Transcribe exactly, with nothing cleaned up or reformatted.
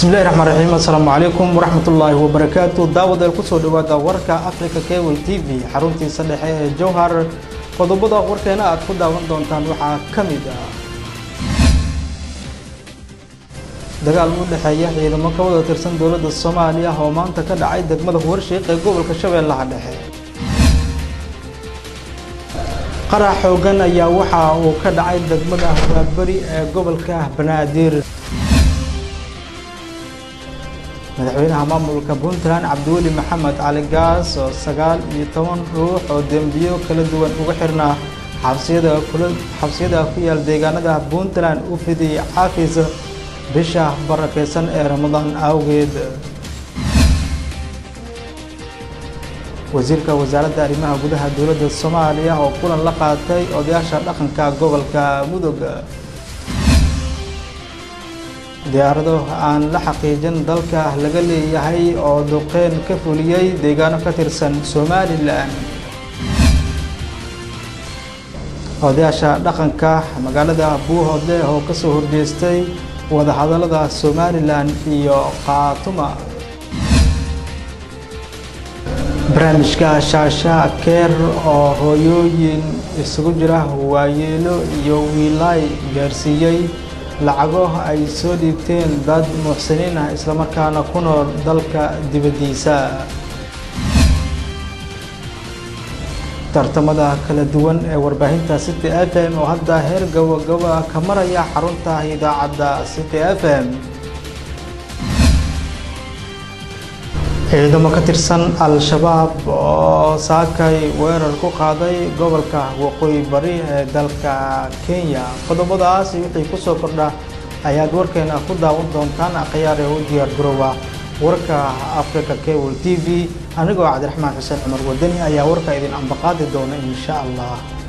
بسم الله الرحمن الرحيم. السلام عليكم ورحمة الله وبركاته. داود الكسو دوادا وركا أفريكا كيبل تي في حرونتي صدحي جوهر قضبضا وركينا أدخل داون دونتان وحا كميدا دقال مدحية إذا ما كودا ترسن دولة الصومالية هو مانتا كدعي دقمدا ورشيق قبل كشبه الله دحي قرا حوغان أيا وحا وكدعي دقمدا بري قبل كه بنادير مدحوينها مامولka Puntland Cabdiweli Maxamed Cali Gaas oo sagaal iyo toban ruux oo dambiyo kala duwan uga xirnaa xabsiyada kula xabsiyada ku yaal deegaanada Puntland u fidiyay xafiis bisha barakeysan ee Ramadan awgeed wasiirka wasaaradda arrimaha gudaha dowladda Soomaaliya oo kulan la qaatay odayaasha dhaqanka gobolka Mudug diyaarado aan la xaqiijin dalka laga leeyahay oo duqeyn ka fuliyay deegaano ka tirsan Somaliland odayaasha dhaqanka magaalada Buuhoodle oo ka soo horjeestay wada hadallada Somaliland iyo Khaatuma barnaamijka shaasha keer oo hooyooyin isugu jira waayeelo iyo wiilay gaarsiiyay lacago ay soo dhiibteen dad muxsiniin ah isla markaana ku nool dalka dibadiisa tartamada kala duwan ee warbaahinta City F M oo hadda heer gabagaba ka maraya xarunta idaacadda City F M ciidamo ka tirsan al-shabaab oo saakay weerar ku qaaday gobolka waqooyi bari ee dalka Kenya qodobadaas wixii ku soo kordha ayaad warkeena ku daawan doontaan aqyaare oo diyaar garooba warka Africa Cable T V anigoo Cabdiraxmaan Xuseen Cumar Wadani ayaa warka idin anbaqaadi doona insha Allah